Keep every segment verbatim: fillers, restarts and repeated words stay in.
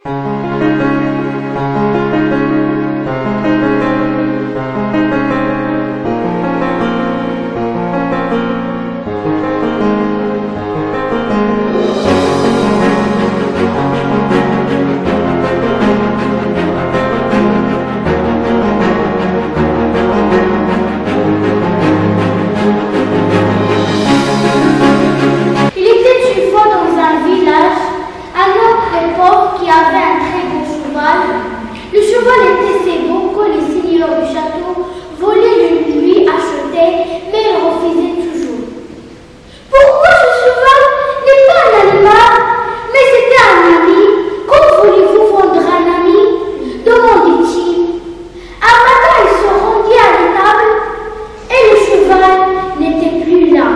Le cheval était si beau que les seigneurs du château voulaient le lui acheter, mais il refusait toujours. Pourquoi ce cheval n'est pas un animal, mais c'était un ami? Comment voulez-vous vendre un ami? Demandait-il. Un matin, il se rendit à l'étable et le cheval n'était plus là.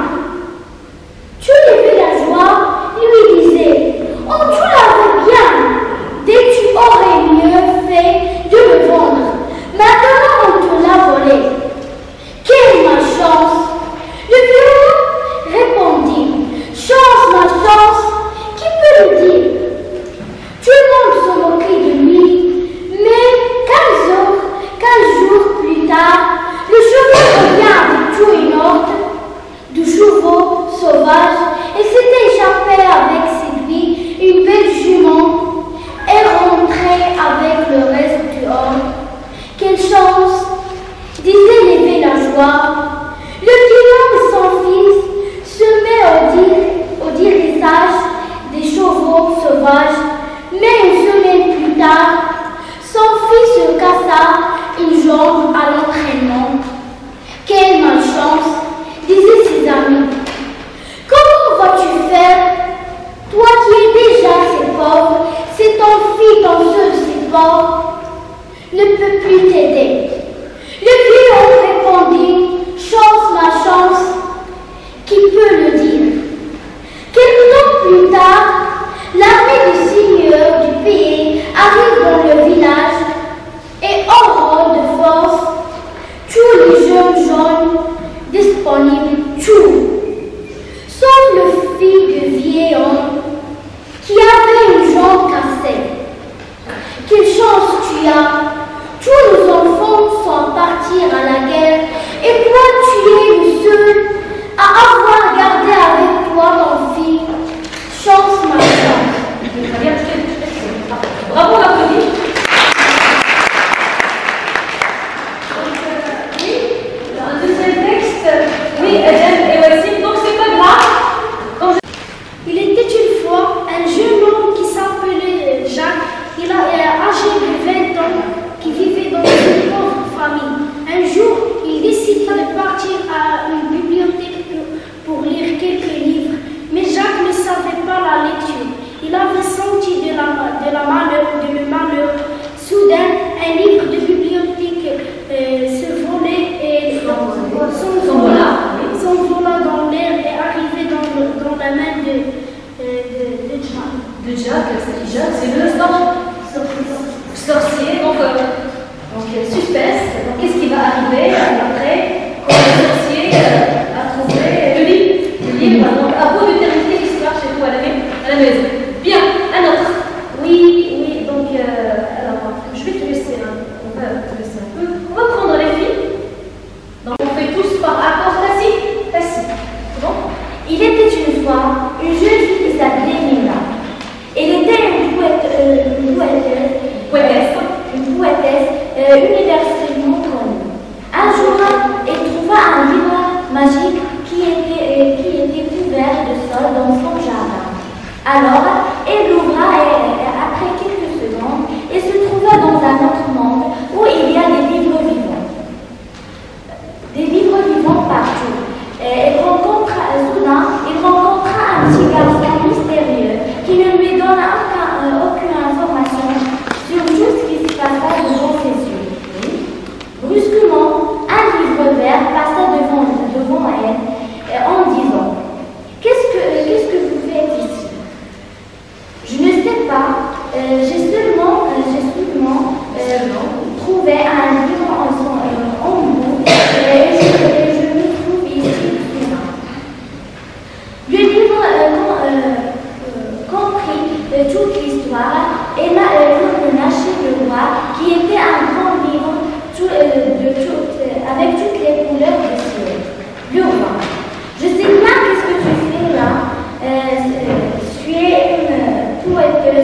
Tu levais la joie, lui disait. Oh, tu l'avais bien. Dès tu aurais mieux fait de le vendre. Maintenant, on te l'a volé. Quelle malchance! Le violon répondit. Chance, malchance, qui peut le dire? Tout le monde se moquait de lui, mais quinze heures, quinze jours plus tard, le cheval revient avec tout une horde de chevaux sauvages et s'était échappé avec séduit une belle jument et rentré avec le reste du horde. Quelle chance, disait les villageois. Le vieillard et son fils se met au dire, au dirissage des chevaux sauvages, mais une semaine plus tard, son fils se cassa une jambe à l'entraînement. Quelle malchance, disaient ses amis. Comment vas-tu faire, toi qui es déjà si pauvre, si ton fils, ton seul si pauvre, ne peut plus t'aider? Le vieillard répondit, chance, ma chance, qui peut le dire? Quelque temps plus tard, l'armée du seigneur du pays arrive dans le village et ordonne de force tous les jeunes gens disponibles, tout, sauf le fils du vieil homme qui avait une jambe cassée. Quelle chance tu as! Tous nos enfants sont partis à la guerre et toi tu es le seul à avoir gardé avec toi ton fils. Chance, ma chance. Bravo, on applaudit. Oui, un deuxième texte. Oui, Adèle et Wassim, donc c'est pas grave. Il était une fois un jeune homme qui s'appelait Jacques. Il a âgé de vingt ans, qui vivait dans une pauvre famille. Un jour, il décida de partir à une bibliothèque pour, pour lire quelques livres. Mais Jacques ne savait pas la lecture. Il avait senti de la, de la malheur, de le malheur. Soudain, un livre de bibliothèque euh, se volait et s'envola s'envola dans l'air et arrivait dans, le, dans la main de, euh, de, de Jacques. De Jacques, c'est Jacques, c'est le sorcier, donc, euh, donc suspense. Donc qu'est-ce qui va arriver après quand le sorcier euh, a trouvé le livre, le livre, donc à bout de terminer l'histoire chez vous à la, à la maison. Bien, un autre. Oui, oui, donc euh, alors je vais te laisser, hein. on va te laisser un peu. On va prendre les filles. Donc on fait tous par accord classique, classique. C'est bon? Il était une fois une jeune fille qui s'appelait Nina. Elle était une poète, euh, une poétesse, Poétesse. une poétesse euh, universellement connue. Un jour, elle trouva un livre magique qui était, euh, qui était couvert de sol dans son jardin. Alors,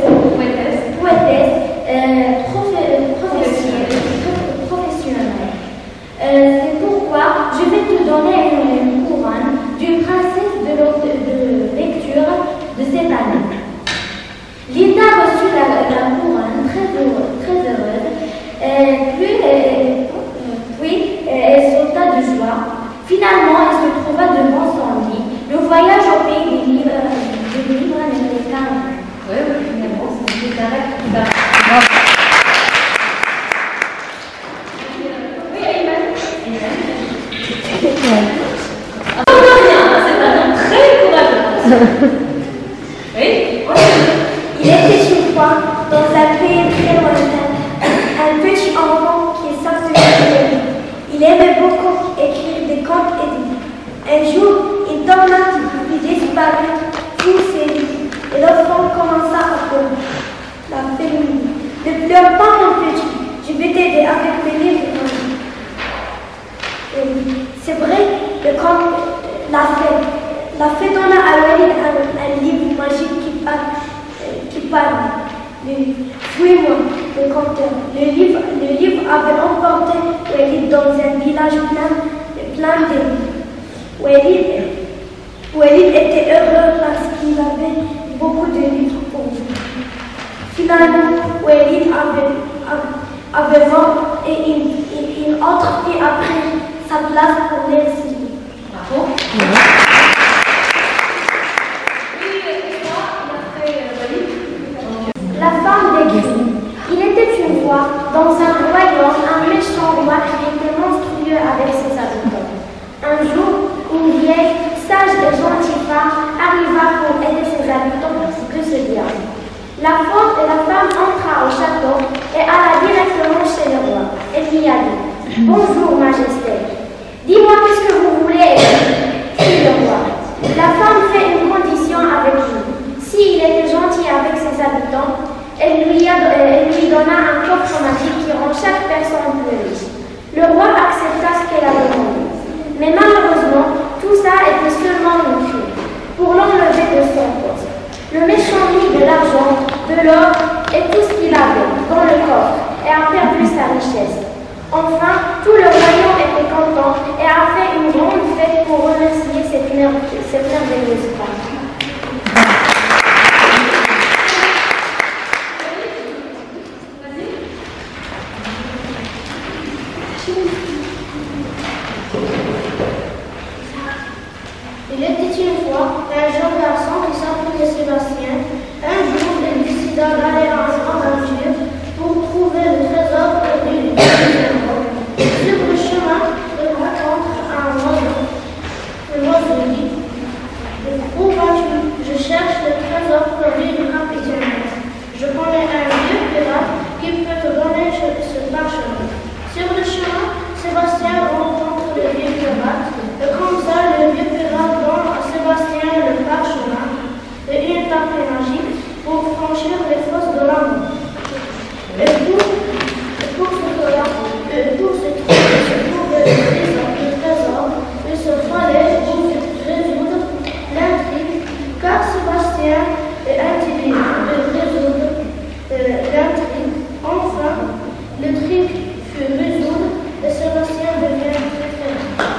poétesse, poétesse euh, profe- professionnelle. professionnelle. Euh, C'est pourquoi je vais te donner une, une couronne d'une princesse de, de, de lecture de cette année. Linda reçut la, la couronne très heureuse. Très heureuse. Euh, puis, euh, puis euh, elle sauta de joie. Finalement, elle se trouva devant son lit. Le voyage au pays des livres, des livres n'était qu'un rêve. Oui, oui, finalement, c'est un rêve qui va. Oui, Ayman. Ah, non, rien, c'est un homme très courageux. Oui. Il était une fois dans un pays très lointain, un petit enfant qui est sorti de la. Il aimait beaucoup écrire des contes et des livres. Un jour, il dormait, il disparut tous ses livres, et l'enfant commença à pleurer. La féminine. Ne pleure pas, mon petit, je vais t'aider avec mes livres. C'est vrai que quand la fée, la fée donna à Walid un, un livre magique qui parle, qui parle. Le livre. Suis-moi, le conteur. Le livre, le livre avait emporté Walid dans un village plein, plein de livres. Walid, Walid était heureux parce qu'il avait beaucoup de livres pour lui. Finalement, Walid avait, avait mort et une, une autre fille a pris sa place pour lire ses livres. Bravo. La femme décrit. Il était une fois dans un royaume un méchant roi qui était monstrueux avec ses habitants. Un jour, une vieille, sage et gentille femme arriva pour aider ses habitants de ce diable. La femme, la femme entra au château et alla directement chez le roi. Elle lui a dit: Bonjour, Majesté. Dis-moi qu'est-ce que vous voulez, dit le roi. La femme fait une condition avec lui. S'il était gentil avec ses habitants, elle lui, a, elle lui donna un coffre magique qui rend chaque personne plus riche. Le roi accepta ce qu'elle a demandé. Mais malheureusement, tout ça était seulement une clé pour l'enlever de son poste. Le méchant mit de l'argent, de l'or et tout ce qu'il avait dans le coffre et a perdu sa richesse. Enfin, tout le royaume était content et a fait une grande fête pour remercier cette, mer cette merveilleuse femme. Il était une fois un jeune garçon qui s'appelait Sébastien. Un jour, il décida d'aller en aventure pour trouver le trésor perdu du monde. Sur le chemin, il rencontre un oiseau. L'oiseau dit: Où vas-tu? Je cherche le trésor perdu du capitaine. Je connais un vieux pirate qui peut te donner ce parchemin. Sur le chemin, Sébastien rencontre le vieux pirate. Et comme ça, le vieux pirate donne à Sébastien le parchemin et une tapée magique pour franchir les fosses de l'amour. Et pour, pour ce que pour se trouver le trésor, il se fallait résoudre l'intrigue, car Sébastien est intelligent de résoudre euh, l'intrigue. Enfin, le truc fut résolu et Sébastien devient très très riche.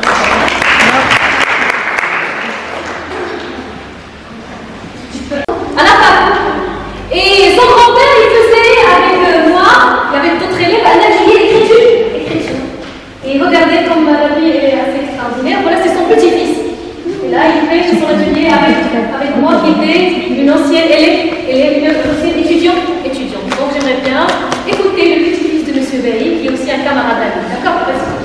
Et son grand-père, il faisait avec euh, moi et avec d'autres élèves un atelier d'écriture. Écriture. Et regardez comme la vie est assez extraordinaire. Voilà, c'est son petit-fils. Et là, il fait son atelier avec, avec moi qui était une ancienne élève, élève une ancienne étudiante, étudiante. Donc j'aimerais bien écouter le petit-fils de M. Bailly, qui est aussi un camarade à lui. D'accord?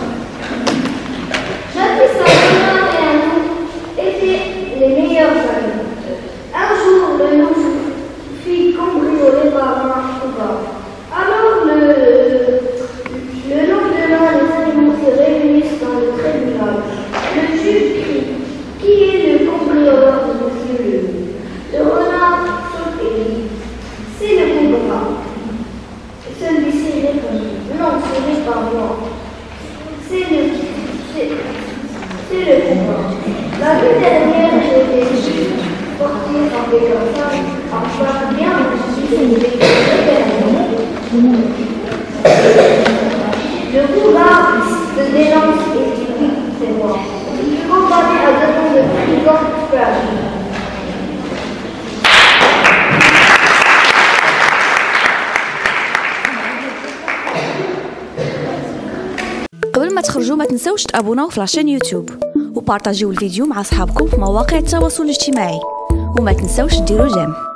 Jadis, sa maman et un loup étaient les meilleurs amis. Un jour, le loup fit cambrioler par un cheval. Alors, le, le lendemain, les animaux se réunissent dans le tribunal. Le juge crie: Qui est le cambrioleur de monsieur le loup? Le renard saute et dit: C'est le cobra. Celui-ci répondit: Non, ce n'est pas moi. C'est le C'est le cobra. La nuit dernière, j'ai été portée par des garçons, parfois bien reçus. donc tu peux agir. قبل ما تخرجوا ما تنسوش تابوناو في لاشين يوتيوب وبارطاجيو الفيديو مع اصحابكم في مواقع التواصل الاجتماعي وما تنسوش ديروا جيم.